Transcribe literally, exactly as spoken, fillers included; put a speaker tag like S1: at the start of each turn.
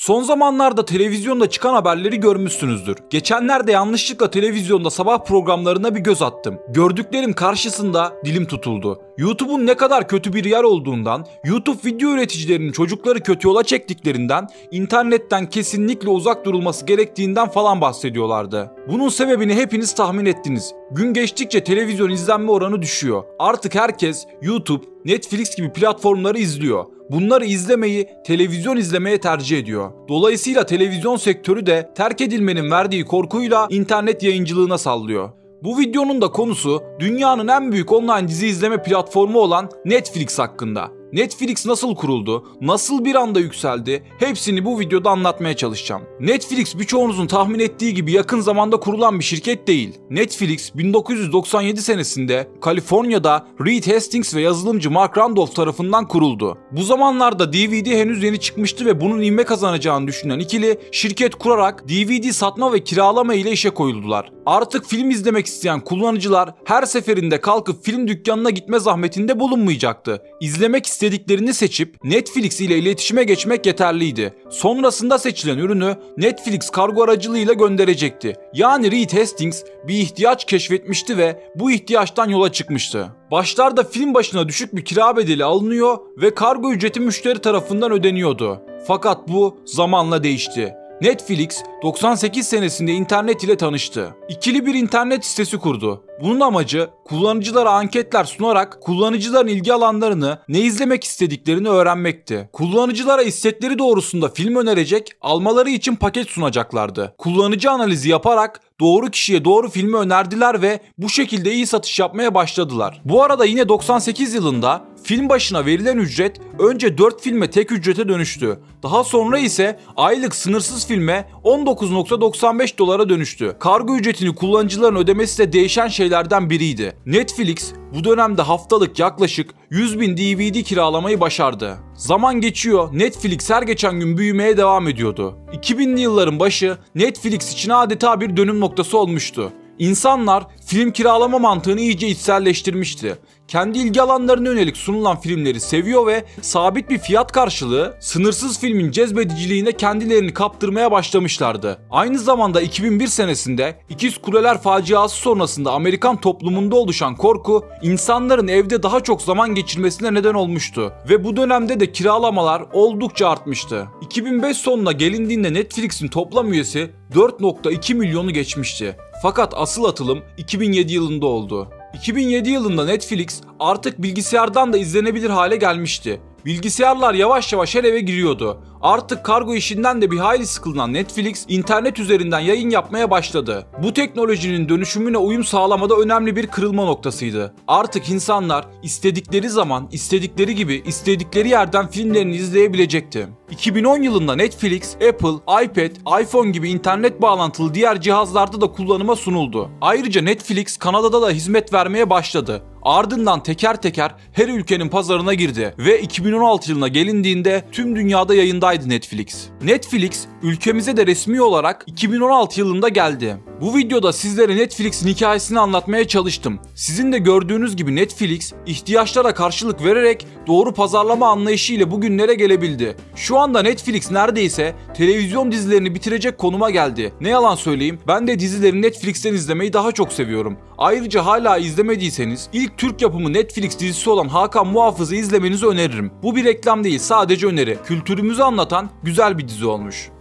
S1: Son zamanlarda televizyonda çıkan haberleri görmüşsünüzdür. Geçenlerde yanlışlıkla televizyonda sabah programlarına bir göz attım. Gördüklerim karşısında dilim tutuldu. YouTube'un ne kadar kötü bir yer olduğundan, YouTube video üreticilerinin çocukları kötü yola çektiklerinden, internetten kesinlikle uzak durulması gerektiğinden falan bahsediyorlardı. Bunun sebebini hepiniz tahmin ettiniz. Gün geçtikçe televizyon izlenme oranı düşüyor. Artık herkes YouTube, Netflix gibi platformları izliyor. Bunları izlemeyi televizyon izlemeye tercih ediyor. Dolayısıyla televizyon sektörü de terk edilmenin verdiği korkuyla internet yayıncılığına sallıyor. Bu videonun da konusu dünyanın en büyük online dizi izleme platformu olan Netflix hakkında. Netflix nasıl kuruldu, nasıl bir anda yükseldi, hepsini bu videoda anlatmaya çalışacağım. Netflix birçoğunuzun tahmin ettiği gibi yakın zamanda kurulan bir şirket değil. Netflix bin dokuz yüz doksan yedi senesinde Kaliforniya'da Reed Hastings ve yazılımcı Mark Randolph tarafından kuruldu. Bu zamanlarda D V D henüz yeni çıkmıştı ve bunun ivme kazanacağını düşünen ikili şirket kurarak D V D satma ve kiralama ile işe koyuldular. Artık film izlemek isteyen kullanıcılar her seferinde kalkıp film dükkanına gitme zahmetinde bulunmayacaktı. İzlemek istediklerini seçip Netflix ile iletişime geçmek yeterliydi. Sonrasında seçilen ürünü Netflix kargo aracılığıyla gönderecekti. Yani Reed Hastings bir ihtiyaç keşfetmişti ve bu ihtiyaçtan yola çıkmıştı. Başlarda film başına düşük bir kira bedeli alınıyor ve kargo ücreti müşteri tarafından ödeniyordu. Fakat bu zamanla değişti. Netflix doksan sekiz senesinde internet ile tanıştı. İkili bir internet sitesi kurdu. Bunun amacı kullanıcılara anketler sunarak kullanıcıların ilgi alanlarını, ne izlemek istediklerini öğrenmekti. Kullanıcılara istekleri doğrusunda film önerecek, almaları için paket sunacaklardı. Kullanıcı analizi yaparak doğru kişiye doğru filmi önerdiler ve bu şekilde iyi satış yapmaya başladılar. Bu arada yine doksan sekiz yılında film başına verilen ücret önce dört filme tek ücrete dönüştü. Daha sonra ise aylık sınırsız filme on dokuz virgül doksan beş dolara dönüştü. Kargo ücretini kullanıcıların ödemesi de değişen şeylerden biriydi. Netflix bu dönemde haftalık yaklaşık yüz bin D V D kiralamayı başardı. Zaman geçiyor, Netflix her geçen gün büyümeye devam ediyordu. iki binli yılların başı Netflix için adeta bir dönüm noktası olmuştu. İnsanlar film kiralama mantığını iyice içselleştirmişti. Kendi ilgi alanlarına yönelik sunulan filmleri seviyor ve sabit bir fiyat karşılığı sınırsız filmin cezbediciliğine kendilerini kaptırmaya başlamışlardı. Aynı zamanda iki bin bir senesinde İkiz Kuleler faciası sonrasında Amerikan toplumunda oluşan korku insanların evde daha çok zaman geçirmesine neden olmuştu ve bu dönemde de kiralamalar oldukça artmıştı. iki bin beş sonuna gelindiğinde Netflix'in toplam üyesi dört virgül iki milyonu geçmişti. Fakat asıl atılım iki bin yedi yılında oldu. iki bin yedi yılında Netflix artık bilgisayardan da izlenebilir hale gelmişti. Bilgisayarlar yavaş yavaş her eve giriyordu. Artık kargo işinden de bir hayli sıkılan Netflix internet üzerinden yayın yapmaya başladı. Bu teknolojinin dönüşümüne uyum sağlamada önemli bir kırılma noktasıydı. Artık insanlar istedikleri zaman, istedikleri gibi, istedikleri yerden filmlerini izleyebilecekti. iki bin on yılında Netflix, Apple, iPad, iPhone gibi internet bağlantılı diğer cihazlarda da kullanıma sunuldu. Ayrıca Netflix Kanada'da da hizmet vermeye başladı. Ardından teker teker her ülkenin pazarına girdi ve iki bin on altı yılına gelindiğinde tüm dünyada yayındaydı Netflix. Netflix ülkemize de resmi olarak iki bin on altı yılında geldi. Bu videoda sizlere Netflix'in hikayesini anlatmaya çalıştım. Sizin de gördüğünüz gibi Netflix ihtiyaçlara karşılık vererek doğru pazarlama anlayışı ile bugünlere gelebildi. Şu anda Netflix neredeyse televizyon dizilerini bitirecek konuma geldi. Ne yalan söyleyeyim, ben de dizileri Netflix'ten izlemeyi daha çok seviyorum. Ayrıca hala izlemediyseniz ilk Türk yapımı Netflix dizisi olan Hakan Muhafız'ı izlemenizi öneririm. Bu bir reklam değil, sadece öneri. Kültürümüzü anlatan güzel bir dizi olmuş.